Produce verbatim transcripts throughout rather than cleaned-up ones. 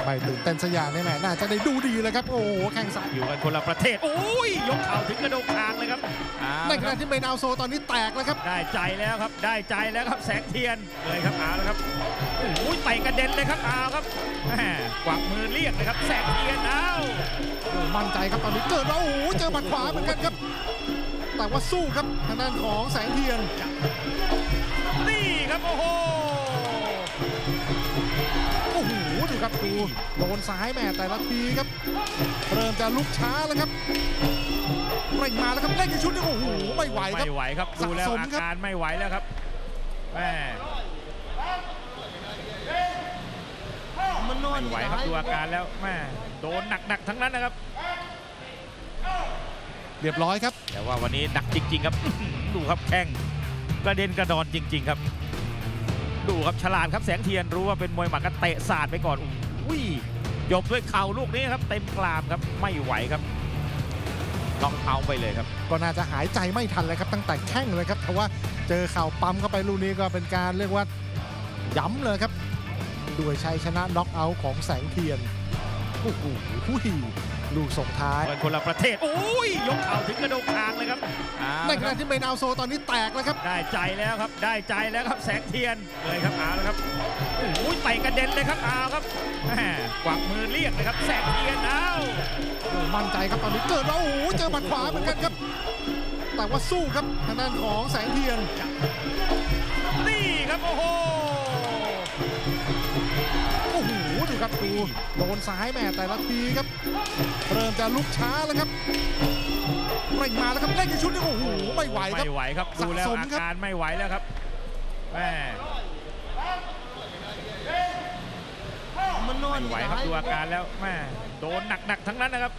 ไม่ตื่นเต้นสยามนี่แม่น่าจะได้ดูดีเลยครับโอ้โหแข่งซ้ายอยู่กันคนละประเทศโอ้ยยกเข่าถึงกระโดงคางเลยครับในขณะที่เมนาวโซตอนนี้แตกแล้วครับได้ใจแล้วครับได้ใจแล้วครับแสงเทียนเลยครับเอาแล้วครับโอ้ยไต่กระเด็นเลยครับเอาครับกวักมือเรียกนะครับแสงเทียนเอามั่นใจครับตอนนี้เกิดแล้วโอ้โหเจอหมัดขวาเหมือนกันครับแต่ว่าสู้ครับทางด้านของแสงเทียนนี่ครับโอ้โหโอ้โหดูครับดูโดนซ้ายแม่แต่ละทีครับเริ่มจะลุกช้าแล้วครับเร่งมาแล้วครับเล่นในชุดนี้โอ้โหไม่ไหวครับไม่ไหวครับดูแล้วอาการไม่ไหวแล้วครับแม่ไม่ไหวครับดูอาการแล้วแม่โดนหนักๆทั้งนั้นนะครับเรียบร้อยครับแต่ว่าวันนี้หนักจริงๆครับดูครับแข้งกระเด็นกระดอนจริงๆครับดูครับฉลาดครับแสงเทียนรู้ว่าเป็นมวยหมัดก็เตะสาดไปก่อนอุ้ยยกด้วยเข่าลูกนี้ครับเต็มกรามครับไม่ไหวครับน็อกเอาไปเลยครับก็น่าจะหายใจไม่ทันเลยครับตั้งแต่แข้งเลยครับเพราะว่าเจอเข่าปั๊มเข้าไปลูกนี้ก็เป็นการเรียกว่าย้ำเลยครับด้วยชัยชนะน็อกเอาท์ของแสงเทียนโอ้โหลูกส่งท้ายเป็นคนละประเทศโอ้ยยกเข่าถึงกระโดงคางเลยครับในขณะที่เมนาวโซตอนนี้แตกแล้วครับได้ใจแล้วครับได้ใจแล้วครับแสงเทียนเลยครับเอาแล้วครับโอ้ยไต่กระเด็นเลยครับเอาครับกวักมือเรียกนะครับแสงเทียนเอามั่นใจครับตอนนี้เกิดแล้วโอ้โหเจอหมัดขวาเหมือนกันครับแต่ว่าสู้ครับทางด้านของแสงเทียนนี่ครับโอ้โหโอ้โหดูครับดูโดนซ้ายแม่แต่ละทีครับเริ่มจะลุกช้าแล้วครับเร่งมาแล้วครับเล่นในชุดนี้โอ้โหไม่ไหวครับไม่ไหวครับดูแล้วอาการไม่ไหวแล้วครับแม่ไม่ไหวครับดูอาการแล้วแม่โดนหนักๆทั้งนั้นนะครับ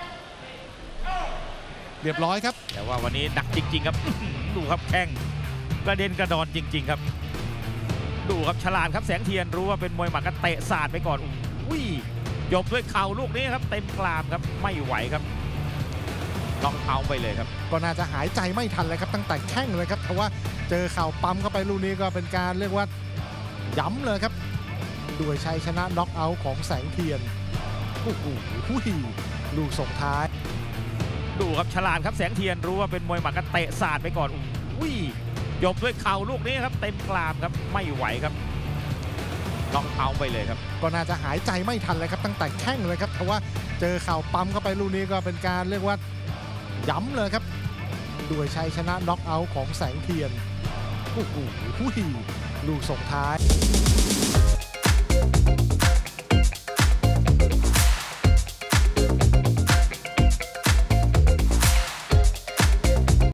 เรียบร้อยครับแต่ว่าวันนี้หนักจริงๆครับดูครับแข้งกระเด็นกระดอนจริงๆครับดูครับฉลาดครับแสงเทียนรู้ว่าเป็นมวยหมัดก็เตะสาดไปก่อนอุ้ยยกด้วยเข่าลูกนี้ครับเต็มกรามครับไม่ไหวครับน็อกเอาไปเลยครับก็น่าจะหายใจไม่ทันเลยครับตั้งแต่แข้งเลยครับเพราะว่าเจอเข่าปั๊มเข้าไปลูกนี้ก็เป็นการเรียกว่าย้ำเลยครับด้วยชัยชนะน็อกเอาท์ของแสงเทียนโอ้โหลูกส่งท้ายดูครับฉลาดครับแสงเทียนรู้ว่าเป็นมวยหมัดก็เตะสาดไปก่อนอุ้ยยกด้วยเข่าลูกนี้ครับเต็มกรามครับไม่ไหวครับน็อกเอาไปเลยครับก็น่าจะหายใจไม่ทันเลยครับตั้งแต่แข้งเลยครับเพราะว่าเจอเข่าปั๊มเข้าไปลูกนี้ก็เป็นการเรียกว่าย้ำเลยครับด้วยชัยชนะน็อกเอาท์ของแสงเทียนโอ้โหลูกส่งท้าย